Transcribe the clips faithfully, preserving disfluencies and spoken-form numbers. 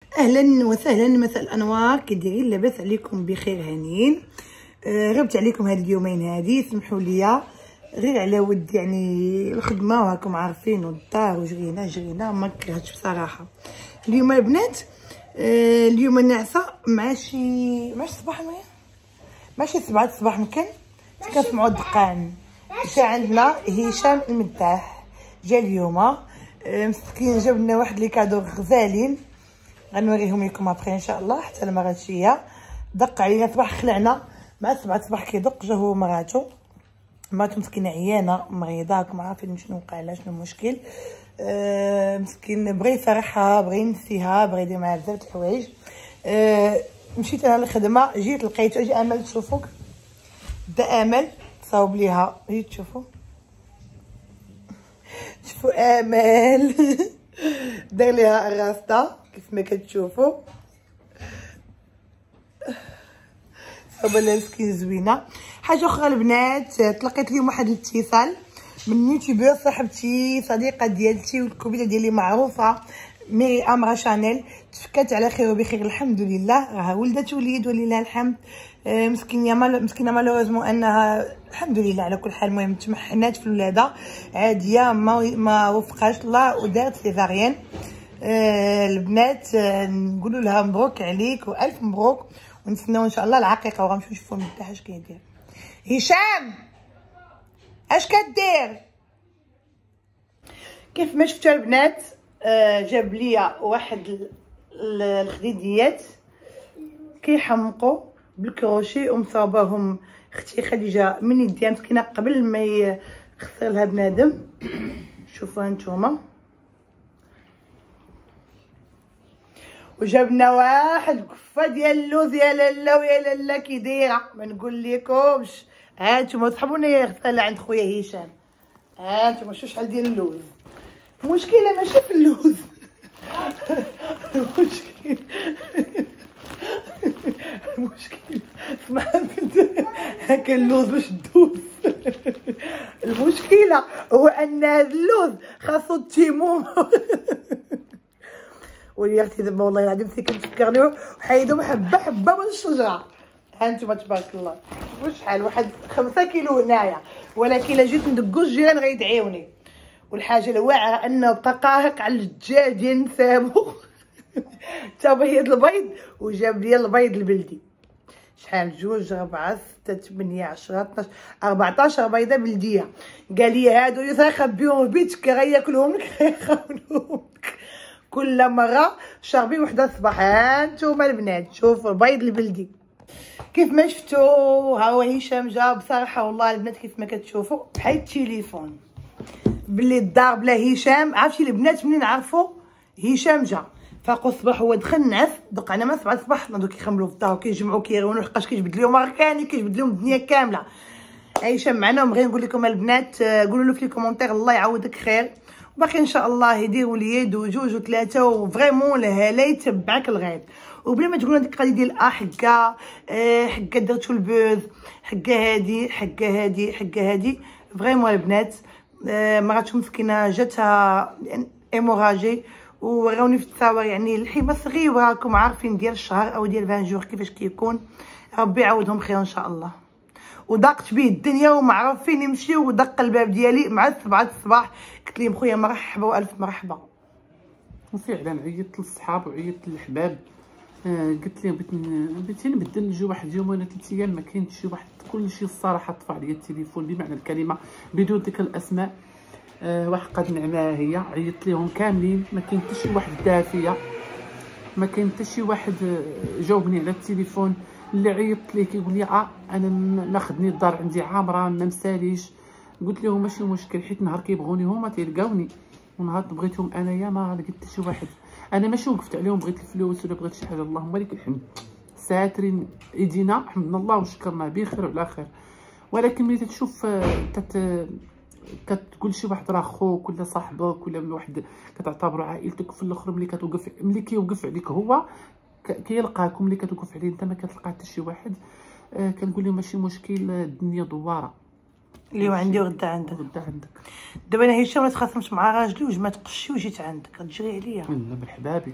اهلا وسهلا، مساء الانوار، كي دايرين؟ لاباس عليكم؟ بخير هانيين. آه غبت عليكم هاد اليومين هادي، سمحوا لي غير على ود يعني الخدمه وراكم عارفين، والدار وجرينا جرينا ما كرهتش بصراحه. اليوم البنات آه اليوم النعسه مع شي ماشي صباح الماء ماشي سبعة الصباح مكان كنسمعوا الدقان. جا عندنا هشام المداح، جا اليوم آه مسكين جاب لنا واحد لي كادو غزالين، غنوريهم لكم ابخي ان شاء الله. حتى المرات شيه دق علينا صباح، خلعنا مع سبعة صباح كيدق. جا هو مراتو مراتو مسكينه عيانه مريضه، راكم عارفين شنو وقع لها، شنو المشكل. أه مسكين بغى يفرحها، بغى ينسيها، بغى يدير معاها بزاف د الحوايج. أه مشيت انا للخدمه، جيت لقيتو. اجي امل تشوفوك، بدا امل تصاوب ليها، جيت تشوفوا شوفوا امل دار ليها الراسطه كيف ما كتشوفوا، صوبه لها السكين زوينه. حاجه اخرى البنات، تلقيت اليوم واحد الاتصال من يوتيوبر صاحبتي صديقه ديالتي والكوبيله ديالي معروفه، ميري امرا شانيل، تفكات على خير وبخير الحمد لله، راها ولدت وليد ولله الحمد. آه مسكينه مال مسكينه مالوريزمون انها الحمد لله على كل حال. المهم تمحنات في الولاده عاديه، ما ما وفقاش الله ودارت سيزاريان. آه البنات آه نقولوا لها مبروك عليك والف مبروك، ونتسناو ان شاء الله العقيقه وغنمشيو نشوفوا المداح اش كيدير. هشام اش كدير؟ كيف ما شفتوا البنات آه جاب ليا واحد الخديديات كيحمقوا بالكروشي ومصاوباهم اختي خديجه من يديها مسكينه قبل ما يخسر لها بنادم. شوفوها نتوما. وجبنا واحد كفه ديال اللوز، يا لاله ويا لاله كي دايره ما نقول لكمش. ها نتوما صحبونا يا غساله عند خويا هشام، ها نتوما شوف شحال ديال اللوز. المشكله ماشي في اللوز المشكل المشكل اسمع هاكا اللوز باش تدوز المشكله هو ان هذا اللوز خاصو التيموم ولي اختي دابا والله العظيم سي كنفكرنيو وحيدهم حبه حبه من الشجره. ها انتم تبارك الله شوفوا شحال، واحد خمسة كيلو هنايا، ولكن الا جيت ندقو الجيران غيدعيوني. والحاجه الواعره انه طقاهق على الدجاج ديال نسابو تا بيض البيض، وجاب لي البيض البلدي. شحال؟ جوج ربعة ستة تمنية عشرة اثناش أربعطاش بيضه بلديه. قال لي هادو يا خبيهم في بيتك غياكلهم لك غيخونوهم لك. كل مره شربي وحده الصباح. ها نتوما البنات شوفوا البيض البلدي كيف ما شفتوا. ها هو هشام جا بصراحه والله البنات كيف ما كتشوفوا بحال التليفون بلي الدار بلا هشام. عرفتي البنات منين عرفوا هشام جا؟ فاقوا الصباح هو دخل نعس، دق على ما سبعة الصباح ناضو كيخملوا في الدار وكيجمعوا كيرونوا لحقاش كيجبد لهم ركاني، كيجبد لهم الدنيا كامله. هشام معنا وبغي نقول لكم البنات قولوا له في الكومونتير الله يعوضك خير، وباقي ان شاء الله يدير وليد وجوج وثلاثه وفريمون لهلا يتبعك الغيب. وبلا ما تقولوا ديك القضيه ديال اه حكا آه حكا درتو البوز، حكا هادي حكا هادي حكا هادي. فريمون البنات آه مراتو مسكينه جاتها ايموراجي وراوني في التصاور، يعني الحيمه صغيره راكم عارفين ديال الشهر او ديال عشرين جور كيفاش كيكون. ربي يعوضهم خير ان شاء الله. وضاقت به الدنيا وما عرف فين يمشي، ودق الباب ديالي مع سبعة الصباح. قلت لهم خويا مرحبا والف مرحبا. وفعلا عيطت للصحاب وعيطت للحباب. آه قلت لهم بغيت بغيت نبدل نجي واحد يوم ولا ثلاث ايام ما كاينش شي واحد. كلشي الصراحه طفى عليا التليفون بمعنى الكلمه بدون ذكر الاسماء. آه واحد قد نعمه هي عيطت لهم كاملين، ما كاين حتى شي واحد دافيه، ما كاين حتى شي واحد جاوبني على التليفون. اللي عيطت ليه كيقول لي اه انا ماخذني الدار عندي عامره ما مساليش. قلت لهم ماشي مشكل، حيت نهار كيبغوني هما تيلقاوني، ونهار بغيتهم انايا ما لقيت حتى شي واحد. انا ماشي وقفت عليهم بغيت الفلوس ولا بغيت شي حاجه، اللهم لك الحمد ساترين ايدينا حمدنا الله وشكرنا بخير وعلى خير. ولكن ملي تشوف تت كتقول شي واحد راه خوك ولا صاحبك ولا من واحد كتعتبروا عائلتك، في الاخر ملي كتوقف ملي كيوقف عليك هو كيلقاكم، ملي كتوقف عليه انت ما كتلقى حتى شي واحد. آه كنقول لهم ماشي مشكل، الدنيا دواره، اليوم عندي وغدا عندك. غدا عندك. دابا انا هشام ما تخاصمش مع راجلي وجمعت قشي وجيت عندك، تجري عليا؟ لا بالحبابي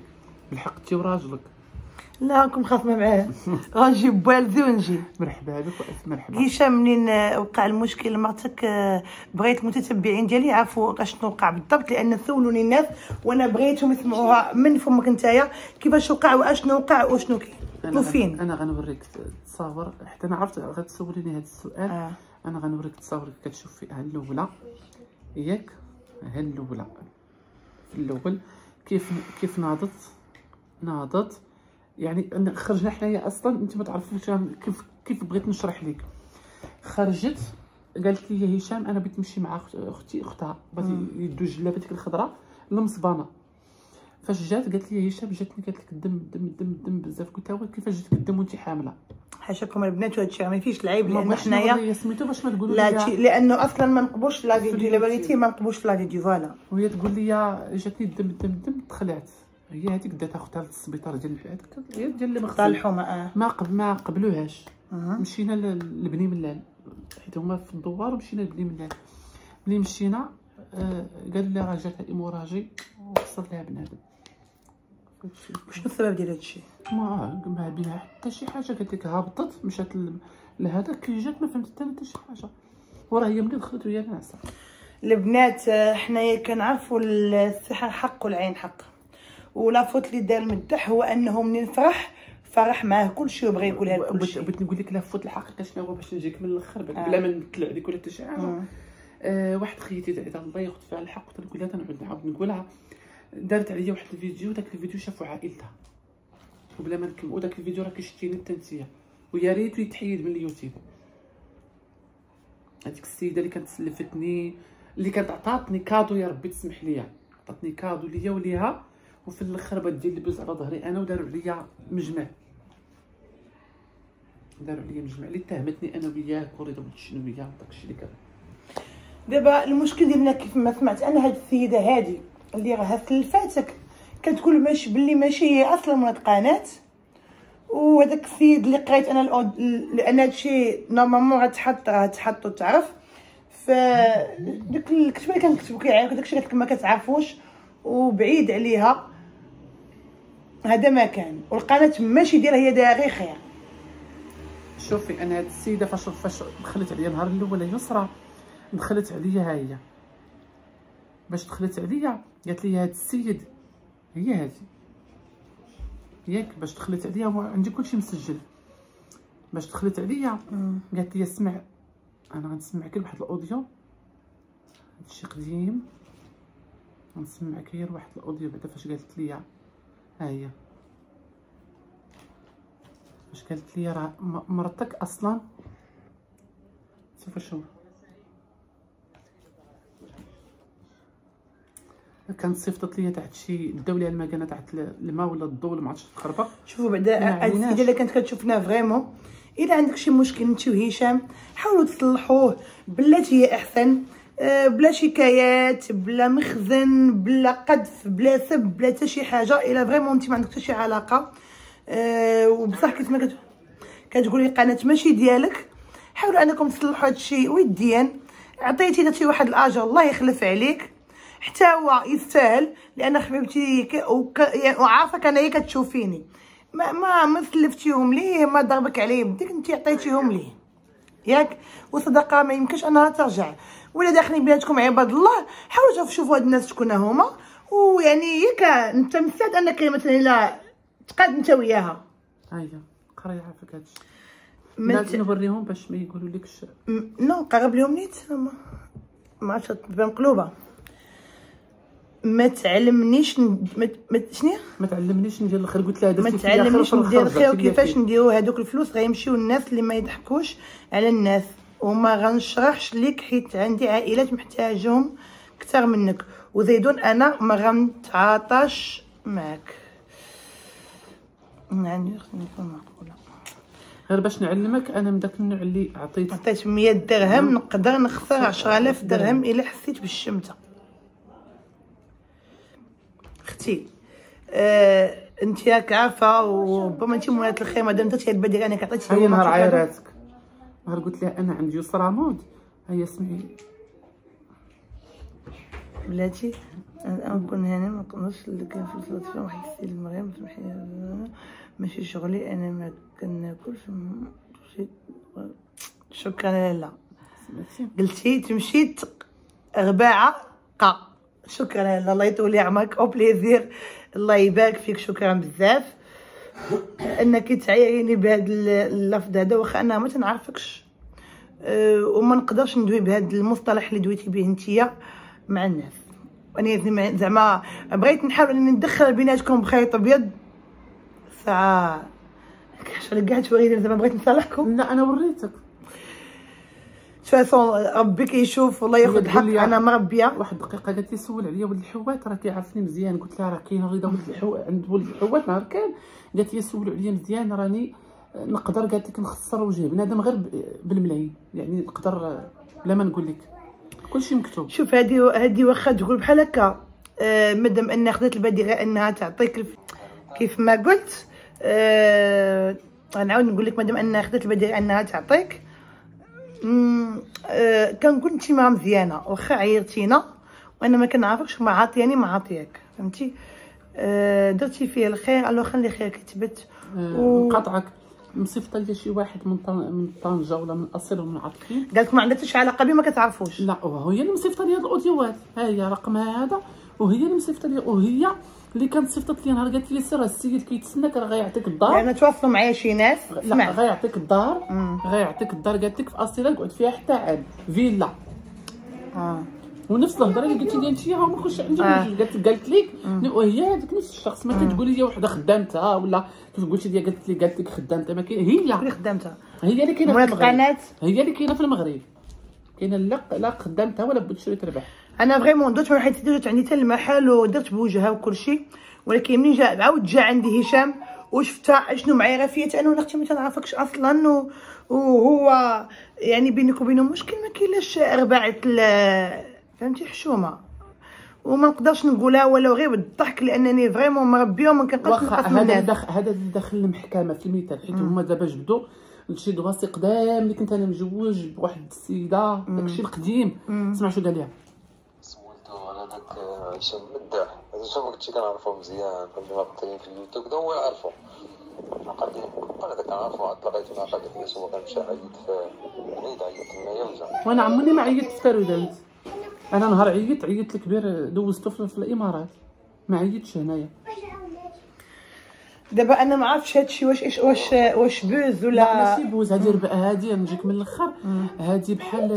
بالحق انت وراجلك. لا راكم خاصمه معاه. غنجيب والدي ونجي. مرحبا بك والف مرحبا. هشام منين وقع المشكل مرتك بغيت المتتبعين ديالي يعرفوا اشنو وقع بالضبط، لان سولوني الناس وانا بغيتهم يسمعوها من فمك نتايا كيفاش وقع واشنو وقع وشنو كاين وفين. انا غنوريك التصاور حتى انا عرفت غتسوليني هذا السؤال. آه. انا غنوريك التصاور كتشوف فيها الاولى ياك، ها الاولى في الاول كيف كيف ناضت ناضت يعني خرجنا حنايا اصلا انت ما تعرفوش كيف كيف بغيت نشرح لك. خرجت قالت لي هشام انا بغيت نمشي مع اختي اختها بغات يدو جلابه ديك الخضراء المصبانه. فاش جات قالت لي هشام جاتني قالت لك الدم الدم الدم الدم بزاف. قلت لها كيفاش جاتك الدم وانت حامله؟ حاشاكم البنات وهذا الشيء ما فيش العيب، لان حنايا سميتو باش ما تقولوا لا لي لانه اصلا ما نقبوش لا فيديو الا بغيتي ما نقبوش في لا فيديو. فوالا وهي تقول لي جاتني الدم الدم الدم تخلعت. هي هذيك داتها اختها للسبيطار ديال هذيك هي ديال اللي مغسل الحومه. اه ما قبل ما قبلوهاش. أه. مشينا لبني ملال حيت هما في الدوار ومشينا لبني ملال. ملي مشينا آه قال لي راه جاتها ايموراجي وكسر لها بنادم. شنو السبب ديال هادشي؟ ما ما بها حتى شي حاجه. قالت لك هبطت مشات لهذاك كي جات ما فهمت حتى حتى شي حاجه. وراه هي ملي دخلت وهي ناعسه. البنات حنايا كنعرفوا السحر حق والعين حق، ولا فوت اللي دار المدح هو انه منين فرح فرح معاه كلشي وبغى يقولها لكلشي. بغيت نقول لك لا فوت الحقيقه شنو هو باش نجيك من الاخر بلا ما نتلع عليك ولا حتى شي حاجه. آه واحد خيتي تعيط الله ياخذ فيها الحق تنقول لها تنعاود نعاود نقولها. دارت عليا واحد الفيديو، داك الفيديو شافو عائلتها وبلا ما نكملوا. داك الفيديو راه كيشتيني حتى نتيا ويا ريتو يتحيد من اليوتيوب. هذيك السيده اللي كانت سلفتني اللي كانت عطاتني كادو يا ربي تسمح ليا، عطاتني كادو ليا وليها وفي الاخر بغات دير اللبس على ظهري انا وداروا عليا مجمع. داروا عليا مجمع اللي اتهمتني انا وياه وريدو الشنويه وداكشي اللي كان. دابا المشكل ديالنا كيف ما سمعت انا هاد السيده هادي اللي راها سلفاتك كتقول ماشي بلي ماشي هي اصلا من القناه، وهذاك السيد اللي قريت انا الأود... لان هادشي نورمالمون غتحط غتحطو تعرف. ف ديك الكتابه اللي كنكتبو كيعاونك داكشي اللي ما كتعرفوش وبعيد عليها هذا ما كان. والقناه ماشي ديالها هي دايره غير خير. شوفي انا هاد السيده فاش فاش دخلت عليا النهار الاول يسرى دخلت عليا ها هي باش دخلت عليا قالت لي هاد السيد هي هادي ياك. باش دخلت عليا عندي كلشي مسجل. باش دخلت عليا قالت لي اسمع انا غنسمعك واحد الاوديو هادشي قديم غنسمعك غير واحد الاوديو بعدا فاش قالت لي ها هي فاش قالت لي راه مرتك اصلا شوف شوف كانت صيفطت لي تحت شي داو ليها المكانه تحت الماء ولا الضو ولا ما عرفتش تخربق. شوفوا بعدا السيده اللي كانت كتشوفنا فريمون الا عندك شي مشكل انت وهشام حاولوا تصلحوه بلاتي هي احسن، بلا شكايات بلا مخزن بلا قذف بلا سب بلا حتى شي حاجه. الا فريمون انت ما عندك حتى شي علاقه أه وبصح كيف ما كتقولي القناه ماشي ديالك حاولوا انكم تصلحوا هادشي وديا. عطيتي داكشي واحد الاجر الله يخلف عليك حتى هو يستاهل، لان حبيبتي وك... يعني وعارفك انايا كتشوفيني ما ما ما سلفتيهم ليه ما ضربك عليه بديك انت عطيتيهم ليه ياك. وصدقه ما يمكنش انها ترجع. ولا داخلين بيناتكم عباد الله حاولوا شوفوا هاد الناس شكون هما، ويعني ياك انت مستعد انك مثلا الا تقاد انت وياها. اييه قري عافاك هادشي لازم نوريهم باش ما يقولوا لكش نو قرب لهم نيت ما عرفتش تبان مقلوبه. ما تعلمنيش ما شنو ما تعلمنيش ندير الخير. قلت لها ما تعلمنيش ندير الخير وكيفاش نديرو هذوك الفلوس غيمشيو للناس اللي ما يضحكوش على الناس. وما غنشرحش ليك حيت عندي عائلات محتاجهم اكثر منك، وزيدون انا ما غنتعاطاش معك. يعني نكون معقوله غير باش نعلمك انا من داك النوع اللي عطيت عطيت مية درهم نقدر نخسر عشرة آلاف درهم الا حسيت بالشمته. اختي آه، انت ياك عارفه وربما انت مولات الخير مادام انت تبدي انا عطيتي هي نهار عايراتك نهار قلت لها انا عندي يسرى مود هيا سمعي بلاتي نكون هنا ما نقدرش اللي كان في الفلسفه واحد السيد مريم سمحي ماشي شغلي انا ما كناكلش شي. شكرا لاله قلتي تمشي غباعه قا. شكرا لاله الله يطول عمرك او بليزير الله يبارك فيك. شكرا بزاف انك تعايريني بهذا اللفظ هذا واخا انا ما تنعرفكش أه وما نقدرش ندوي بهذا المصطلح اللي دويتي به نتيا مع الناس. انا زعما بغيت نحاول اني ندخل بيناتكم بخيط ابيض ساعه شغل كاع توريني زعما بغيت نصالحكم. لا انا وريتك فاصون ربي كيشوف والله ياخذ الحق. انا مربيه واحد الدقيقه قالت لي سول عليا ولد الحوات راه كيعرفني مزيان. قلت لها راه كاين غير ولد الحوات عند ولد الحوات نهار كان. قالت لي سولوا عليا مزيان راني نقدر قالت لك نخسر وجه بنادم غير بالملايين يعني نقدر بلا ما نقول لك كلشي مكتوب. شوف هذه هذه واخا تقول بحال هكا آه مادام ان خدات البادره انها تعطيك الف... كيف ما قلت آه غنعاود نقول لك مادام انها خدات البادره انها تعطيك آه كنقول انت ما مزيانه واخا عيرتينا وانا ما كنعرفكش وما عاطياني ما عاطياك فهمتي. آه درتي فيه الخير الله خلي خيرك يثبت. آه و... نقاطعك مصيفطه ليا شي واحد من طن... من طنجه ولا من اصيل ومن عطفين قالت ما عندهاش علاقه بي ما كتعرفوش. لا وهي اللي مصيفطه لي هاد الاوديوات ها هي رقمها هذا وهي اللي مصيفطه لي وهي اللي كانت صيفطت لي نهار قالت لي سير السيد كيتسناك راه غيعطيك الدار. يعني تواصلوا معايا شي ناس لا غيعطيك الدار غيعطيك الدار قالت لك في اصيله نقعد فيها حتى عام فيلا. اه ونفس الهضره اللي قلتي لي انت ها ما كنتش عندي قالت قالت لك وهي هذيك نفس الشخص ما كتقولي لي وحده خدامتها ولا كيف قلتي لي قالت لي قالت لك خدامتها ما كاين هي اللي خدامتها هي اللي كاينه في القناه هي اللي كاينه في المغرب كاينه لا لا خدامتها ولا بتشري تربح. انا فريمون درت واحد درت عندي حتى المحل ودرت بوجهها وكل شيء ولكن ملي جا عاود جا عندي هشام وشفتها شنو معايا راه فيا انا واختي ما تنعرفكش اصلا وهو يعني بينك وبينه مشكل ما كاينلاش رباعه فهمتي حشومه وما نقدرش نقولها ولا غير بالضحك لانني فريمون مربيه وما كنقدرش نقسم الناس. هذا هذا اللي داخل المحكمه في المثال حيت هما دابا جبدوا شي دواسي قدام اللي كنت انا مجوج بواحد السيده داكشي القديم. اسمع شو قال لها سولتو على داك هشام مداح هذا شنو قلتي كنعرفو مزيان فهمتي مقطعين في اليوتيوب هو يعرفو قال لي قال هذا كنعرفو عاد لقيتو معاه قال لي هو كنمشي عيط في بعيد عيط تمايا وجا. وانا عمرني ما عيطت في تارودانت. انا نهار عيطت عيطت الكبير دوزتو في الامارات ما عيطتش هنايا. دابا انا ما عرفتش هادشي واش ايش واش واش بوز ولا لا ماشي بوز. هادي هادي نجيك من الاخر هادي بحال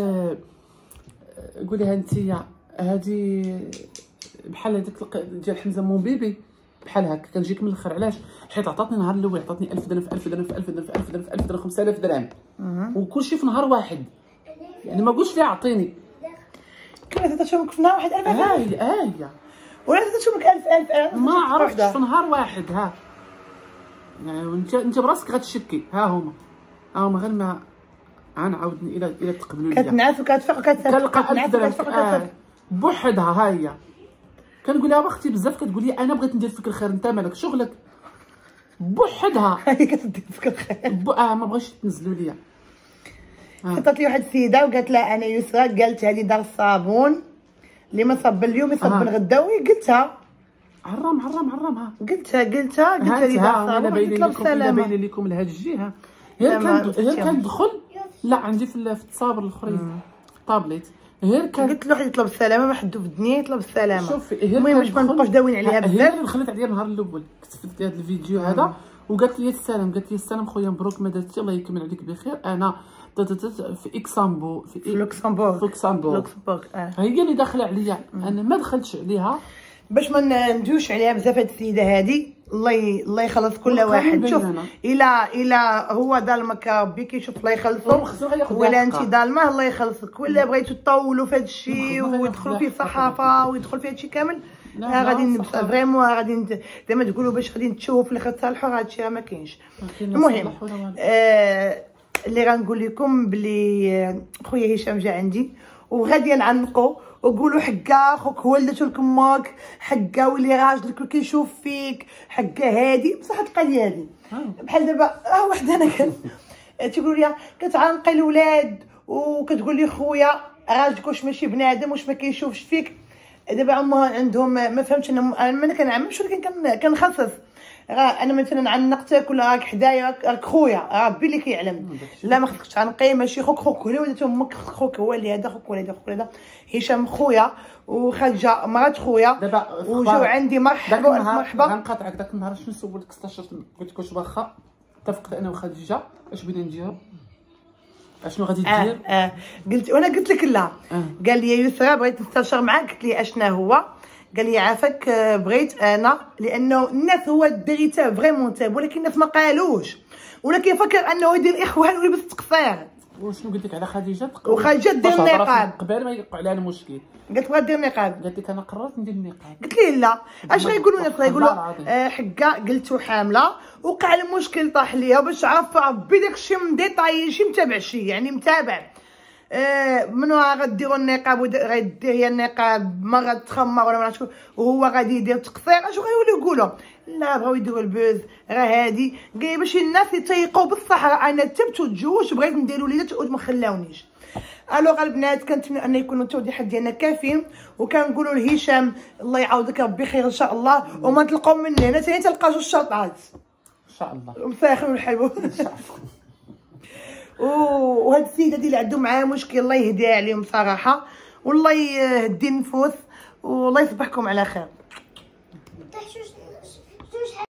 قوليها انتيا هادي بحال هذيك ديال حمزه مون بيبي بحال هكا كنجيك من الاخر. علاش حيت عطاتني النهار الاول عطاتني ألف درهم في ألف درهم في ألف درهم في ألف درهم في ألف درهم خمسة آلاف درهم وكلشي في نهار واحد يعني ما قلتش لي عطيني كيف تتشوفك في نهار واحد ألف ها هي ها هي ولا تتشوفك ألف ألف ألف ما عرفتش في نهار واحد. ها يعني انت انت براسك غتشكي. ها هما ها هما غير ما غنعاودني الى الى تقبلوا ليا كتنعس وكتفيق وكتنعس وكتفيق بوحدها. ها هي كنقول لها اختي بزاف كتقول لي انا بغيت ندير فيك الخير انت مالك شغلك بوحدها. هي كتدير فيك الخير بو... اه ما بغاش تنزلوا ليا. حطت لي واحد السيده وقالت لها انا يسرا قالت هذه دار الصابون اللي ما صب اليوم يصب غدا وقلتها عرام عرام عرام. ها قلتها قلتها قلت لها دار الصابون انا باين لكم الا باين لكم لهاد الجهه غير كان غير كندخل لا عندي في التصاور الاخرين في الطابليت غير كان قلت له واحد يطلب السلامه ما حدو في الدنيا يطلب السلامه. شوف المهم باش ما نبقاوش داوين عليها بزاف. هي اللي دخلت عليا النهار الاول كتبت هذا الفيديو هذا وقالت لي السلام قالت لي السلام خويا مبروك ما درتي الله يكمل عليك بخير. انا في اكسامبو في لوكسمبورغ في لوكسمبورغ لوكسمبورغ اه هي اللي داخله عليا انا ما دخلتش عليها باش ما ندويش عليها بزاف. هاد السيده هادي الله ي... الله يخلص كل واحد. شوف الى الى هو ظالمك ربي كيشوف الله يخلصو ولا انت ظالمه الله يخلصك ولا بغيتو تطولوا في هاد الشيء ويدخلوا فيه الصحافه ويدخل فيه هادشي كامل غادي نبس فريمون غادي زي ما تقولوا باش غادي نتشوفوا في الاخر تصالحوا هادشي راه ما كاينش. المهم آه اللي غنقول لكم بلي خويا هشام جا عندي وغادي نعنقو وقولوا حكا خوك ولدته لكم ماك حكا ولي راجلك كيشوف فيك حكا هادي بصح تلقى لي هادي بحال دابا اه وحده انا كان تيقولوا لي كتعنقي الاولاد وكتقول لي خويا راجلك واش ماشي بنادم واش ما كيشوفش فيك. دابا هما عندهم ما فهمتش انا ما كنعممش ولكن كنخصص. راه انا مثلا عنقتك ولا راك حدايا راك خويا ربي اللي كيعلم. لا ما خصكش تعنقي، ماشي خوك خوك هو ولات امك خوك هو اللي هذا خوك ولا هذا خوك هذا. هشام خويا وخرجه مرات خويا دابا وجاو عندي مرحبا مرحبا. غنقاطعك داك النهار شنو سولتك استشرت قلت لك واش واخا اتفقت انا وخديجه اش بغينا نديرو اشنو غادي دير؟ اه اه قلت وانا قلت لك لا. آه. قال لي يسرا بغيت نستشر معاك، قلت لي اشنا هو؟ قال لي عافاك بغيت انا لانه الناس هو الدري تاع فريمون تاب، ولكن الناس ما قالوش ولكن فكر انه يدير الاخوان ويلبس التقصير. وشنو قلت لك على خديجه؟ وخرجت دير النقاب قبل ما يوقع عليها المشكل. قالت بغات دير النقاب. قالت لك انا قررت ندير النقاب. قلت ليه لا اش غيقولوا الناس؟ غيقولوا آه حكا قلتو حامله وقع المشكل طاح ليها باش عرف ربي داكشي من ديطاي شي متابع شي يعني متابع. آه منو غديروا النقاب غيدير هي النقاب ما غتخمر ولا ما شكون وهو غادي يدير تقصير. اش غيوليو يقولوا؟ لا بغاو يديروا البوز راه هادي قاي باش الناس يتيقوا بصح انا تبت وتجوج بغيت ندير وليدات وما خلاونيش. الوغ البنات كنتمنى ان يكونوا التوضيحات ديالنا كافيين وكنقولوا لهشام الله يعاودك ربي خير ان شاء الله وما تلقاو مني هنا ثاني تلقى جوج شاطات ان شاء الله مساخن والحلو ان شاء الله. وهاد السيده اللي عندهم معاه مشكل الله يهديها عليهم صراحه والله يهدي النفوس والله يصبحكم على خير.